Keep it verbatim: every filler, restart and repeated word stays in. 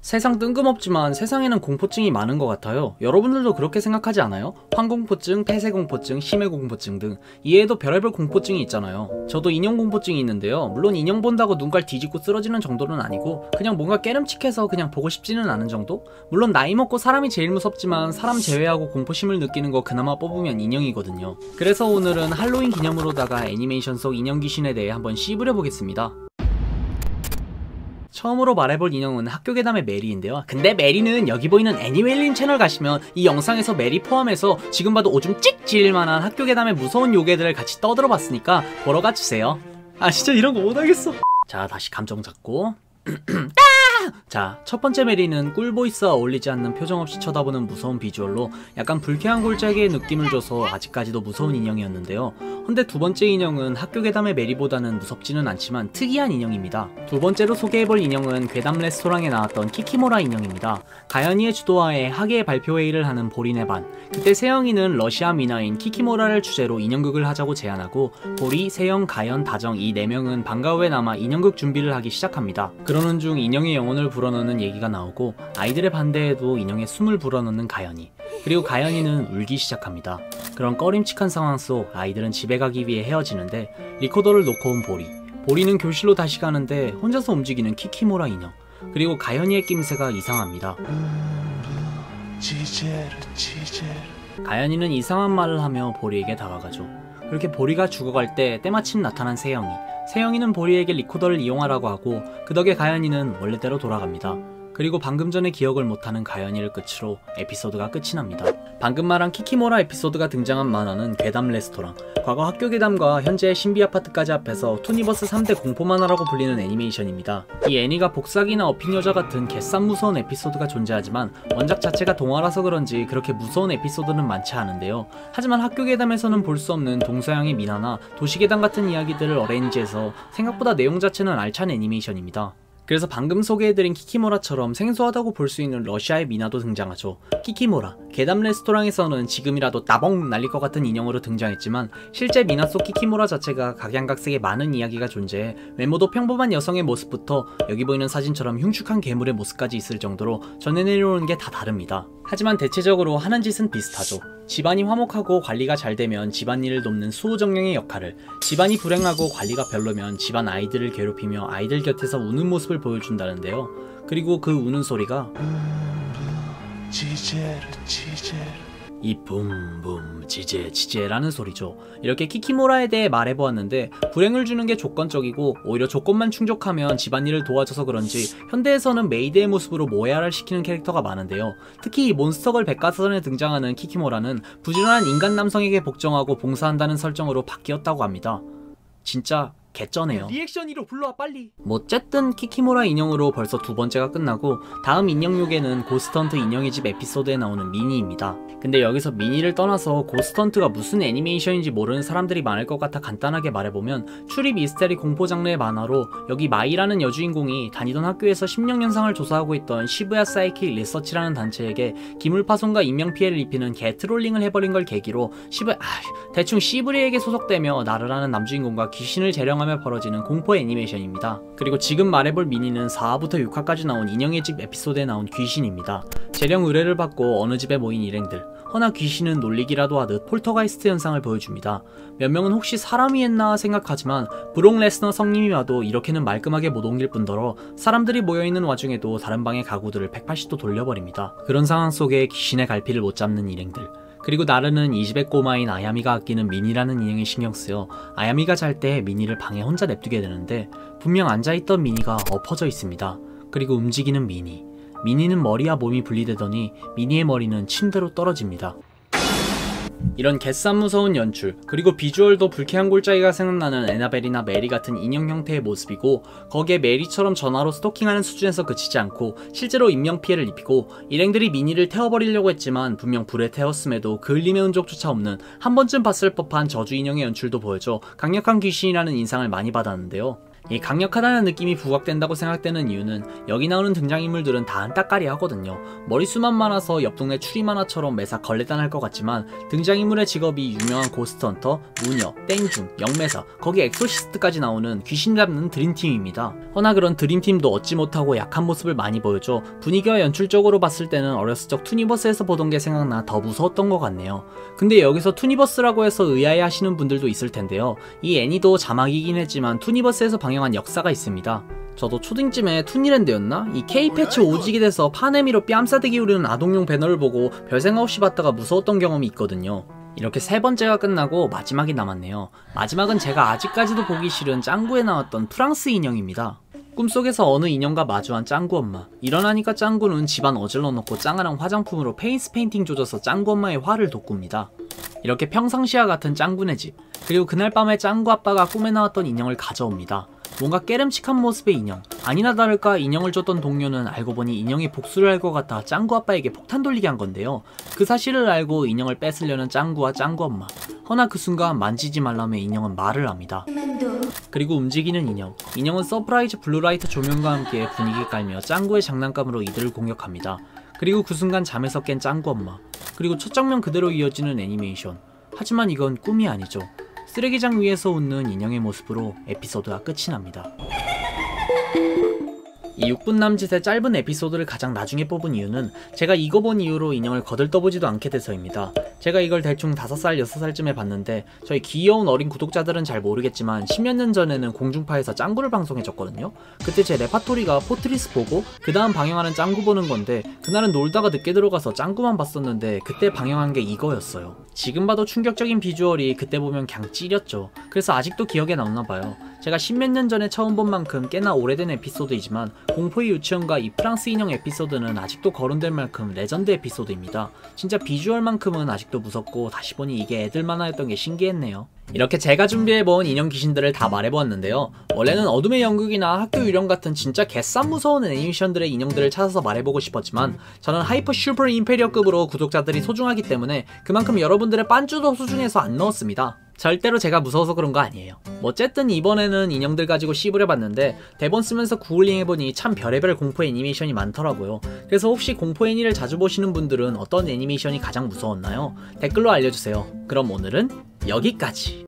세상 뜬금없지만 세상에는 공포증이 많은 것 같아요. 여러분들도 그렇게 생각하지 않아요? 황공포증, 폐쇄공포증, 심해공포증 등 이외에도 별의별 공포증이 있잖아요. 저도 인형공포증이 있는데요. 물론 인형 본다고 눈깔 뒤집고 쓰러지는 정도는 아니고 그냥 뭔가 깨름칙해서 그냥 보고 싶지는 않은 정도? 물론 나이 먹고 사람이 제일 무섭지만 사람 제외하고 공포심을 느끼는 거 그나마 뽑으면 인형이거든요. 그래서 오늘은 할로윈 기념으로다가 애니메이션 속 인형 귀신에 대해 한번 씹으려보겠습니다. 처음으로 말해볼 인형은 학교괴담의 메리인데요. 근데 메리는 여기 보이는 애니웨일님 채널 가시면 이 영상에서 메리 포함해서 지금 봐도 오줌 찍 지릴만한 학교괴담의 무서운 요괴들을 같이 떠들어봤으니까 보러 가주세요. 아 진짜 이런 거 못하겠어. 자, 다시 감정 잡고 자, 첫 번째 메리는 꿀보이스와 어울리지 않는 표정 없이 쳐다보는 무서운 비주얼로 약간 불쾌한 골짜기의 느낌을 줘서 아직까지도 무서운 인형이었는데요. 근데 두 번째 인형은 학교괴담의 메리보다는 무섭지는 않지만 특이한 인형입니다. 두 번째로 소개해볼 인형은 괴담 레스토랑에 나왔던 키키모라 인형입니다. 가연이의 주도하에 학예의 발표회의를 하는 보리네 반. 그때 세영이는 러시아 민화인 키키모라를 주제로 인형극을 하자고 제안하고 보리, 세영, 가연, 다정 이 네 명은 방과 후에 남아 인형극 준비를 하기 시작합니다. 그러는 중 인형의 영혼을 불어넣는 얘기가 나오고 아이들의 반대에도 인형의 숨을 불어넣는 가연이, 그리고 가연이는 울기 시작합니다. 그런 꺼림칙한 상황 속 아이들은 집에 가기 위해 헤어지는데 리코더를 놓고 온 보리, 보리는 교실로 다시 가는데 혼자서 움직이는 키키모라 인형, 그리고 가연이의 낌새가 이상합니다. 가연이는 이상한 말을 하며 보리에게 다가가죠. 그렇게 보리가 죽어갈 때 때마침 나타난 세영이, 세영이는 보리에게 리코더를 이용하라고 하고 그 덕에 가연이는 원래대로 돌아갑니다. 그리고 방금 전에 기억을 못하는 가연이를 끝으로 에피소드가 끝이 납니다. 방금 말한 키키모라 에피소드가 등장한 만화는 괴담 레스토랑, 과거 학교 괴담과 현재의 신비 아파트까지 합해서 투니버스 삼 대 공포 만화라고 불리는 애니메이션입니다. 이 애니가 복사기나 어핀 여자 같은 개싼 무서운 에피소드가 존재하지만 원작 자체가 동화라서 그런지 그렇게 무서운 에피소드는 많지 않은데요. 하지만 학교 괴담에서는 볼 수 없는 동서양의 민화나 도시괴담 같은 이야기들을 어레인지해서 생각보다 내용 자체는 알찬 애니메이션입니다. 그래서 방금 소개해드린 키키모라처럼 생소하다고 볼 수 있는 러시아의 민화도 등장하죠. 키키모라, 괴담 레스토랑에서는 지금이라도 따봉 날릴 것 같은 인형으로 등장했지만 실제 민화 속 키키모라 자체가 각양각색의 많은 이야기가 존재해 외모도 평범한 여성의 모습부터 여기 보이는 사진처럼 흉측한 괴물의 모습까지 있을 정도로 전해 내려오는 게 다 다릅니다. 하지만 대체적으로 하는 짓은 비슷하죠. 집안이 화목하고 관리가 잘 되면 집안일을 돕는 수호정령의 역할을, 집안이 불행하고 관리가 별로면 집안 아이들을 괴롭히며 아이들 곁에서 우는 모습을 보여준다는데요. 그리고 그 우는 소리가 이 붐붐 지제 지제라는 소리죠. 이렇게 키키모라에 대해 말해보았는데 불행을 주는 게 조건적이고 오히려 조건만 충족하면 집안일을 도와줘서 그런지 현대에서는 메이드의 모습으로 모해를 시키는 캐릭터가 많은데요. 특히 이 몬스터걸 백과사전에 등장하는 키키모라는 부지런한 인간 남성에게 복종하고 봉사한다는 설정으로 바뀌었다고 합니다. 진짜 개쩌네요. 리액션 이로 불러와 빨리. 뭐 어쨌든 키키모라 인형으로 벌써 두 번째가 끝나고 다음 인형 요괴는 고스트헌트 인형의 집 에피소드에 나오는 미니입니다. 근데 여기서 미니를 떠나서 고스트헌트가 무슨 애니메이션인지 모르는 사람들이 많을 것 같아 간단하게 말해보면 추리 미스테리 공포 장르의 만화로 여기 마이라는 여주인공이 다니던 학교에서 심령 현상을 조사하고 있던 시부야 사이킥 리서치라는 단체에게 기물파손과 인명피해를 입히는 개트롤링을 해버린 걸 계기로 시부... 아, 대충 시브리에게 소속되며 나르라는 남주인공과 귀신을 재령하며 벌어지는 공포 애니메이션입니다. 그리고 지금 말해볼 미니는 사 화부터 육 화까지 나온 인형의 집 에피소드에 나온 귀신입니다. 재령 의뢰를 받고 어느 집에 모인 일행들, 허나 귀신은 놀리기라도 하듯 폴터가이스트 현상을 보여줍니다. 몇 명은 혹시 사람이 했나 생각하지만 브록 레스너 성님이 와도 이렇게는 말끔하게 못 옮길 뿐더러 사람들이 모여있는 와중에도 다른 방의 가구들을 백팔십 도 돌려버립니다. 그런 상황 속에 귀신의 갈피를 못 잡는 일행들, 그리고 나르는 이 집의 꼬마인 아야미가 아끼는 미니라는 인형에 신경쓰여 아야미가 잘 때 미니를 방에 혼자 냅두게 되는데 분명 앉아있던 미니가 엎어져 있습니다. 그리고 움직이는 미니, 미니는 머리와 몸이 분리되더니 미니의 머리는 침대로 떨어집니다. 이런 개쌈 무서운 연출, 그리고 비주얼도 불쾌한 골짜기가 생각나는 에나벨이나 메리 같은 인형 형태의 모습이고 거기에 메리처럼 전화로 스토킹하는 수준에서 그치지 않고 실제로 인명피해를 입히고 일행들이 미니를 태워버리려고 했지만 분명 불에 태웠음에도 그을림의 흔적조차 없는 한 번쯤 봤을 법한 저주 인형의 연출도 보여줘 강력한 귀신이라는 인상을 많이 받았는데요. 이 강력하다는 느낌이 부각된다고 생각되는 이유는 여기 나오는 등장인물들은 다 한따까리 하거든요. 머리수만 많아서 옆 동네 추리만화처럼 매사 걸레단 할 것 같지만 등장인물의 직업이 유명한 고스트헌터, 무녀, 땡중, 영매사, 거기 엑소시스트까지 나오는 귀신 잡는 드림팀입니다. 허나 그런 드림팀도 얻지 못하고 약한 모습을 많이 보여줘 분위기와 연출적으로 봤을 때는 어렸을 적 투니버스에서 보던 게 생각나 더 무서웠던 것 같네요. 근데 여기서 투니버스라고 해서 의아해 하시는 분들도 있을 텐데요. 이 애니도 자막이긴 했지만 투니버스에서 방영한 역사가 있습니다. 저도 초딩쯤에 투니랜드였나? 이 K-패치 오지게 돼서 파네미로 뺨싸대기 우리는 아동용 배너를 보고 별생각 없이 봤다가 무서웠던 경험이 있거든요. 이렇게 세 번째가 끝나고 마지막이 남았네요. 마지막은 제가 아직까지도 보기 싫은 짱구에 나왔던 프랑스 인형입니다. 꿈속에서 어느 인형과 마주한 짱구 엄마. 일어나니까 짱구는 집안 어질러 놓고 짱아랑 화장품으로 페이스 페인팅 조져서 짱구 엄마의 화를 돋굽니다. 이렇게 평상시와 같은 짱구네 집. 그리고 그날 밤에 짱구 아빠가 꿈에 나왔던 인형을 가져옵니다. 뭔가 깨름칙한 모습의 인형. 아니나 다를까 인형을 줬던 동료는 알고 보니 인형이 복수를 할 것 같아 짱구 아빠에게 폭탄 돌리게 한 건데요. 그 사실을 알고 인형을 뺏으려는 짱구와 짱구 엄마. 허나 그 순간 만지지 말라며 인형은 말을 합니다. 그리고 움직이는 인형. 인형은 서프라이즈 블루라이트 조명과 함께 분위기 깔며 짱구의 장난감으로 이들을 공격합니다. 그리고 그 순간 잠에서 깬 짱구 엄마. 그리고 첫 장면 그대로 이어지는 애니메이션. 하지만 이건 꿈이 아니죠. 쓰레기장 위에서 웃는 인형의 모습으로 에피소드가 끝이 납니다. 이 육 분 남짓의 짧은 에피소드를 가장 나중에 뽑은 이유는 제가 이거 본 이후로 인형을 거들떠보지도 않게 돼서입니다. 제가 이걸 대충 다섯 살, 여섯 살쯤에 봤는데 저희 귀여운 어린 구독자들은 잘 모르겠지만 십몇 년 전에는 공중파에서 짱구를 방송해줬거든요. 그때 제 레파토리가 포트리스 보고 그 다음 방영하는 짱구 보는 건데 그날은 놀다가 늦게 들어가서 짱구만 봤었는데 그때 방영한 게 이거였어요. 지금 봐도 충격적인 비주얼이 그때 보면 그냥 찌렸죠. 그래서 아직도 기억에 남나봐요. 제가 십몇 년 전에 처음 본 만큼 꽤나 오래된 에피소드이지만 공포의 유치원과 이 프랑스 인형 에피소드는 아직도 거론될 만큼 레전드 에피소드입니다. 진짜 비주얼만큼은 아직도 무섭고 다시 보니 이게 애들 만화였던 게 신기했네요. 이렇게 제가 준비해본 인형 귀신들을 다 말해보았는데요. 원래는 어둠의 연극이나 학교 유령 같은 진짜 개쌈 무서운 애니메이션들의 인형들을 찾아서 말해보고 싶었지만 저는 하이퍼 슈퍼 임페리어급으로 구독자들이 소중하기 때문에 그만큼 여러분들의 빤쭈도 소중해서 안 넣었습니다. 절대로 제가 무서워서 그런 거 아니에요. 뭐 어쨌든 이번에는 인형들 가지고 씹으려봤는데 대본 쓰면서 구글링 해보니 참 별의별 공포 애니메이션이 많더라고요. 그래서 혹시 공포 애니를 자주 보시는 분들은 어떤 애니메이션이 가장 무서웠나요? 댓글로 알려주세요. 그럼 오늘은 여기까지.